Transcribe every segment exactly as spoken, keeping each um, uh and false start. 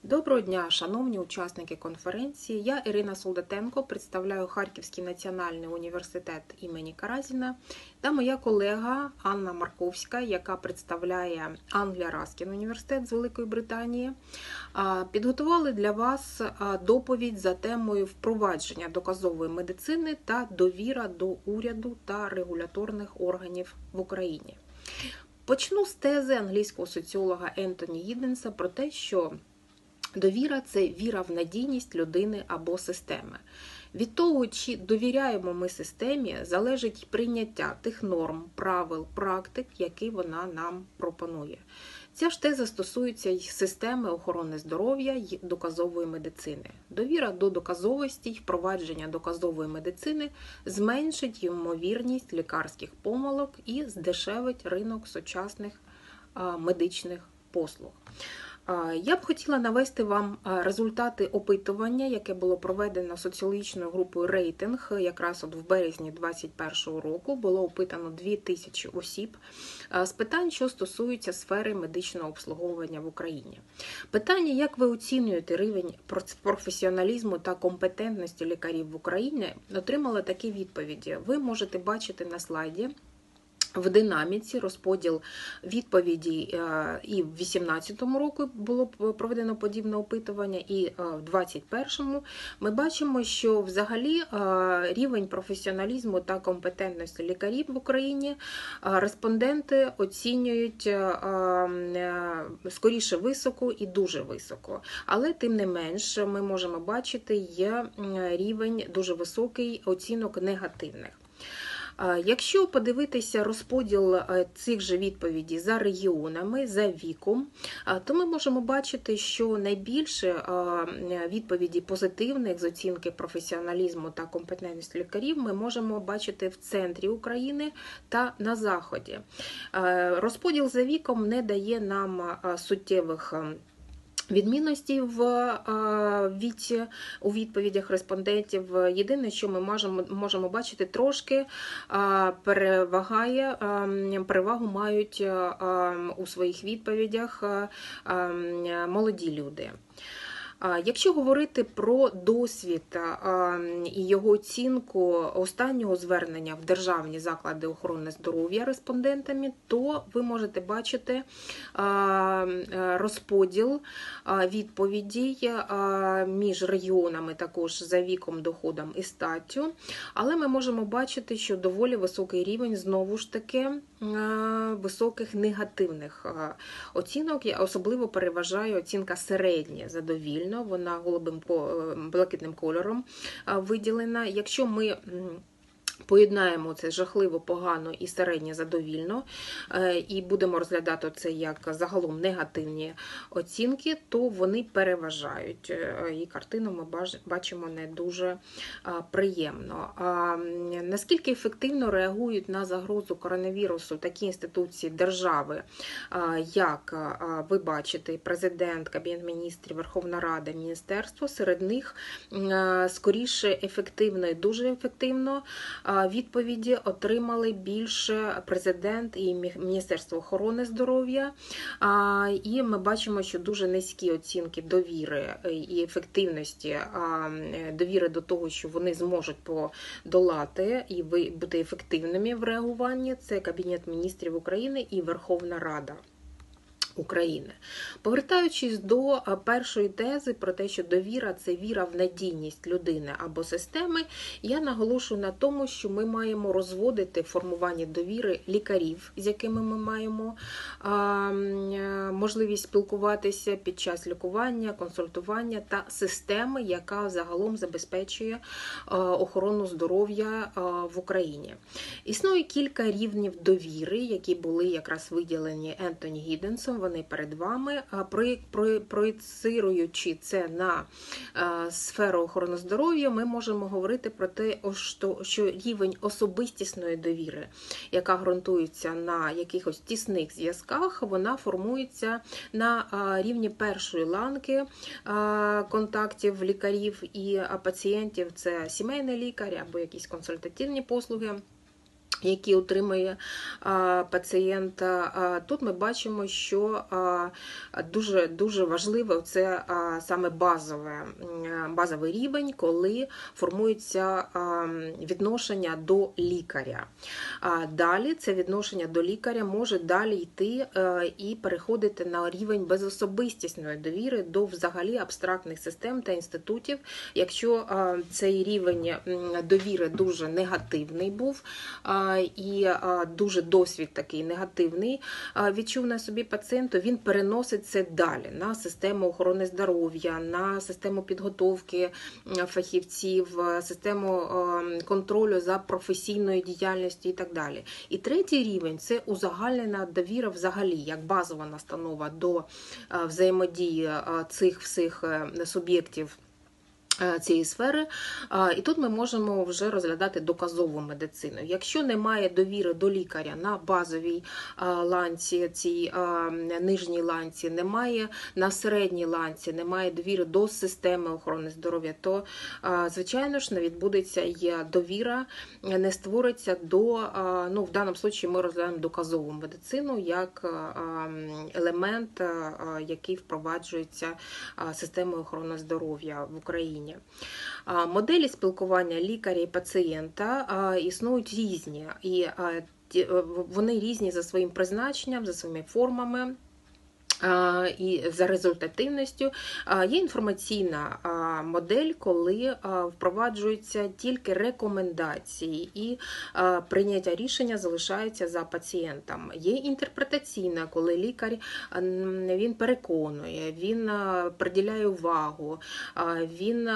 Доброго дня, шановні учасники конференції. Я Ірина Солдатенко, представляю Харківський національний університет імені Каразіна, та моя колега Анна Марковська, яка представляє Англія Раскін університет з Великої Британії, підготували для вас доповідь за темою впровадження доказової медицини та довіра до уряду та регуляторних органів в Україні. Почну з тези англійського соціолога Ентоні Гідденса про те, що довіра – це віра в надійність людини або системи. Від того, чи довіряємо ми системі, залежить прийняття тих норм, правил, практик, які вона нам пропонує. Ця ж теза стосується й системи охорони здоров'я й доказової медицини. Довіра до доказовості й впровадження доказової медицини зменшить ймовірність лікарських помилок і здешевить ринок сучасних медичних послуг. Я б хотіла навести вам результати опитування, яке було проведено соціологічною групою «Рейтинг», якраз от в березні двадцять першого року. Було опитано дві тисячі осіб з питань, що стосуються сфери медичного обслуговування в Україні. Питання, як ви оцінюєте рівень професіоналізму та компетентності лікарів в Україні, отримало такі відповіді. Ви можете бачити на слайді. В динаміці розподіл відповідей і в дві тисячі вісімнадцятому році було проведено подібне опитування, і в двадцять першому ми бачимо, що взагалі рівень професіоналізму та компетентності лікарів в Україні респонденти оцінюють скоріше високо і дуже високо. Але тим не менш ми можемо бачити, є рівень дуже високий оцінок негативних. Якщо подивитися розподіл цих же відповідей за регіонами, за віком, то ми можемо бачити, що найбільше відповідей позитивних з оцінки професіоналізму та компетентності лікарів ми можемо бачити в центрі України та на Заході. Розподіл за віком не дає нам суттєвих відмінності в віці у відповідях респондентів. Єдине, що ми можемо, можемо бачити, трошки перевагає, перевагу мають у своїх відповідях молоді люди. Якщо говорити про досвід і його оцінку останнього звернення в державні заклади охорони здоров'я респондентами, то ви можете бачити розподіл відповідей між регіонами, також за віком, доходом і статтю. Але ми можемо бачити, що доволі високий рівень, знову ж таки, високих негативних оцінок. Особливо переважає оцінка середня задовільна. Вона голубим, блакитним кольором виділена. Якщо ми поєднаємо це жахливо, погано і середньо задовільно, і будемо розглядати це як загалом негативні оцінки, то вони переважають. І картину ми бачимо не дуже приємно. Наскільки ефективно реагують на загрозу коронавірусу такі інституції держави, як ви бачите, президент, Кабінет міністрів, Верховна Рада, Міністерство, серед них скоріше ефективно і дуже ефективно відповіді отримали більше президент і Міністерство охорони здоров'я. І ми бачимо, що дуже низькі оцінки довіри і ефективності, довіри до того, що вони зможуть подолати і бути ефективними в реагуванні. Це Кабінет міністрів України і Верховна Рада України. Повертаючись до першої тези про те, що довіра – це віра в надійність людини або системи, я наголошую на тому, що ми маємо розводити формування довіри лікарів, з якими ми маємо можливість спілкуватися під час лікування, консультування, та системи, яка загалом забезпечує охорону здоров'я в Україні. Існує кілька рівнів довіри, які були якраз виділені Ентоні Гідденсом. Вони перед вами, проєцируючи це на сферу охорони здоров'я, ми можемо говорити про те, що рівень особистісної довіри, яка ґрунтується на якихось тісних зв'язках, вона формується на рівні першої ланки контактів лікарів і пацієнтів. Це сімейний лікар або якісь консультативні послуги, які отримує пацієнт. Тут ми бачимо, що дуже, дуже важливо це саме базове, базовий рівень, коли формується відношення до лікаря. Далі це відношення до лікаря може далі йти і переходити на рівень безособистісної довіри до взагалі абстрактних систем та інститутів. Якщо цей рівень довіри дуже негативний був і дуже досвід такий негативний відчув на собі пацієнт, то він переносить це далі на систему охорони здоров'я, на систему підготовки фахівців, систему контролю за професійною діяльністю і так далі. І третій рівень – це узагальнена довіра взагалі, як базова настанова до взаємодії цих всіх суб'єктів цієї сфери. І тут ми можемо вже розглядати доказову медицину. Якщо немає довіри до лікаря на базовій ланці, цій нижній ланці, немає на середній ланці, немає довіри до системи охорони здоров'я, то, звичайно ж, не відбудеться і довіра, не створиться до, ну, в даному випадку ми розглядаємо доказову медицину як елемент, який впроваджується системою охорони здоров'я в Україні. Моделі спілкування лікаря і пацієнта існують різні, і вони різні за своїм призначенням, за своїми формами і за результативністю. Є інформаційна модель, коли впроваджуються тільки рекомендації і прийняття рішення залишається за пацієнтом. Є інтерпретаційна, коли лікар він переконує, він приділяє увагу, він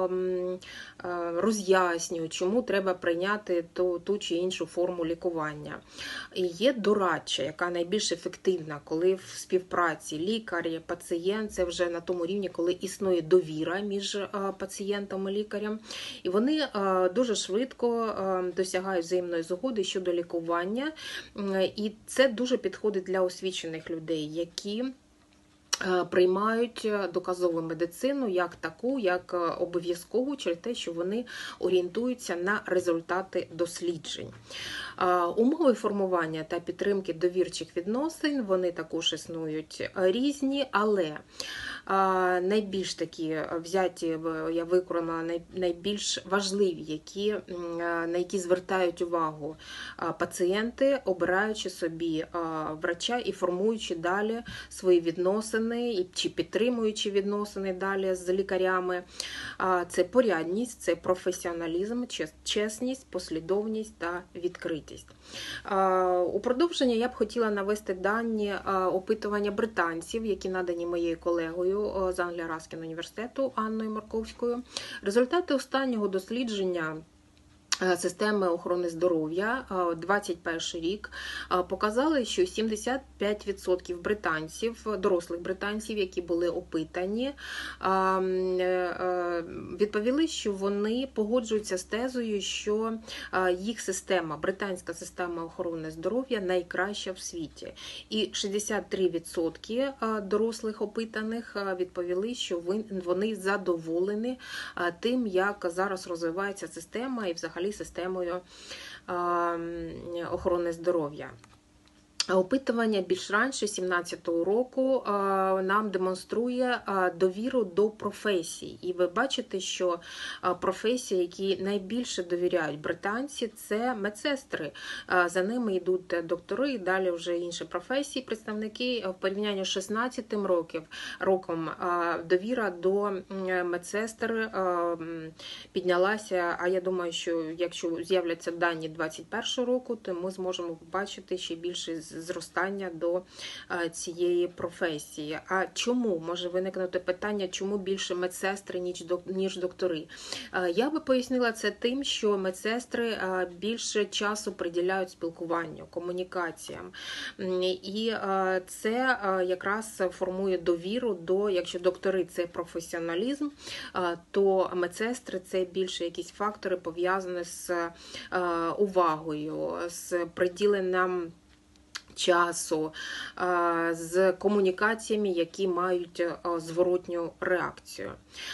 роз'яснює, чому треба прийняти ту, ту чи іншу форму лікування. І є дорадча, яка найбільш ефективна, коли в співпраці лікар, пацієнт, це вже на тому рівні, коли існує довіра між пацієнтом і лікарем. І вони дуже швидко досягають взаємної згоди щодо лікування. І це дуже підходить для освічених людей, які приймають доказову медицину як таку, як обов'язкову, через те, що вони орієнтуються на результати досліджень. Умови формування та підтримки довірчих відносин, вони також існують різні, але найбільш такі взяті, я виконала найбільш важливі, які, на які звертають увагу пацієнти, обираючи собі врача і формуючи далі свої відносини, чи підтримуючи відносини далі з лікарями. Це порядність, це професіоналізм, чесність, послідовність та відкритість. У продовження я б хотіла навести дані опитування британців, які надані моєю колегою з Англо-Раскін університету Анною Марковською. Результати останнього дослідження системи охорони здоров'я двадцять перший рік показали, що сімдесят п'ять відсотків британців, дорослих британців, які були опитані, відповіли, що вони погоджуються з тезою, що їх система, британська система охорони здоров'я найкраща в світі. І шістдесят три відсотки дорослих опитаних відповіли, що вони задоволені тим, як зараз розвивається система і взагалі системою охорони здоров'я. Опитування більш раніше, сімнадцятого року, нам демонструє довіру до професій. І ви бачите, що професії, які найбільше довіряють британці, це медсестри. За ними йдуть доктори і далі вже інші професії, представники. В порівнянні з шістнадцятим роком довіра до медсестр піднялася, а я думаю, що якщо з'являться дані двадцять першого року, то ми зможемо побачити ще більше зростання до цієї професії. А чому? Може виникнути питання, чому більше медсестри, ніж доктори? Я би пояснила це тим, що медсестри більше часу приділяють спілкуванню, комунікаціям. І це якраз формує довіру до, якщо доктори – це професіоналізм, то медсестри – це більше якісь фактори пов'язані з увагою, з приділенням часу, з комунікаціями, які мають зворотню реакцію.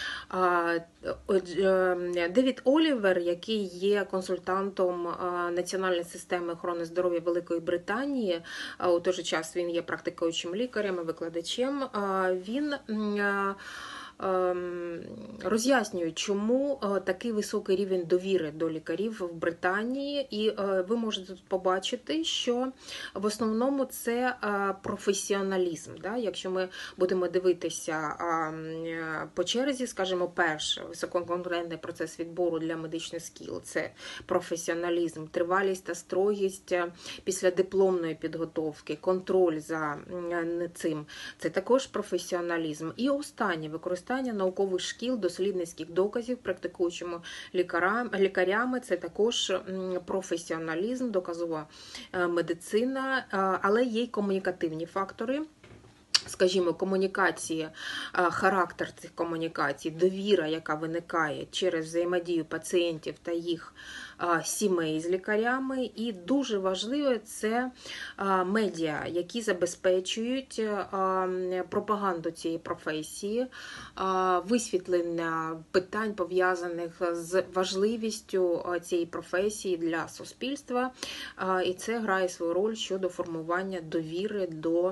Девід Олівер, який є консультантом Національної системи охорони здоров'я Великої Британії, у той же час він є практикуючим лікарем і викладачем, він роз'яснюю, чому такий високий рівень довіри до лікарів в Британії. І ви можете тут побачити, що в основному це професіоналізм. Якщо ми будемо дивитися по черзі, скажімо, перше, висококонкурентний процес відбору для медичних шкіл – це професіоналізм, тривалість та строгість післядипломної підготовки, контроль за цим – це також професіоналізм. І останнє – використання наукових шкіл, дослідницьких доказів практикуючими лікарями – це також професіоналізм, доказова медицина, але є й комунікативні фактори. Скажімо, комунікації, характер цих комунікацій, довіра, яка виникає через взаємодію пацієнтів та їх сімей з лікарями. І дуже важливо – це медіа, які забезпечують пропаганду цієї професії, висвітлення питань, пов'язаних з важливістю цієї професії для суспільства. І це грає свою роль щодо формування довіри до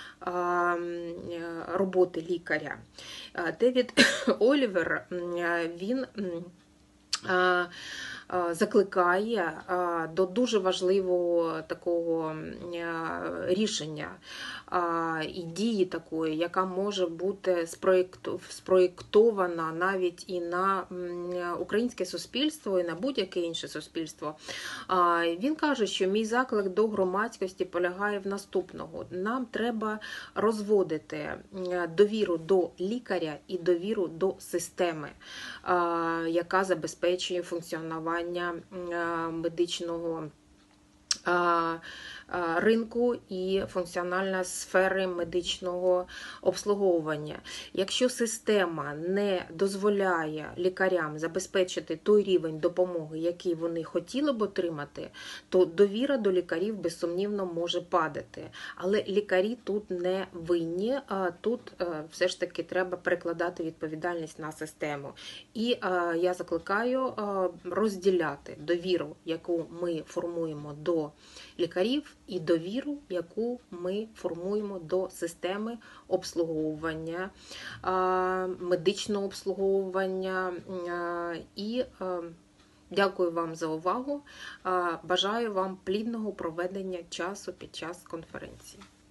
роботи лікаря. Девід Олівер, він закликає до дуже важливого такого рішення і дії такої, яка може бути спроєктована навіть і на українське суспільство, і на будь-яке інше суспільство. Він каже, що мій заклик до громадськості полягає в наступному. Нам треба розводити довіру до лікаря і довіру до системи, яка забезпечує функціонування медичного ринку і функціональної сфери медичного обслуговування. Якщо система не дозволяє лікарям забезпечити той рівень допомоги, який вони хотіли б отримати, то довіра до лікарів безсумнівно може падати. Але лікарі тут не винні, а тут все ж таки треба перекладати відповідальність на систему. І я закликаю розділяти довіру, яку ми формуємо до лікарів, і довіру, яку ми формуємо до системи обслуговування, медичного обслуговування. І дякую вам за увагу. Бажаю вам плідного проведення часу під час конференції.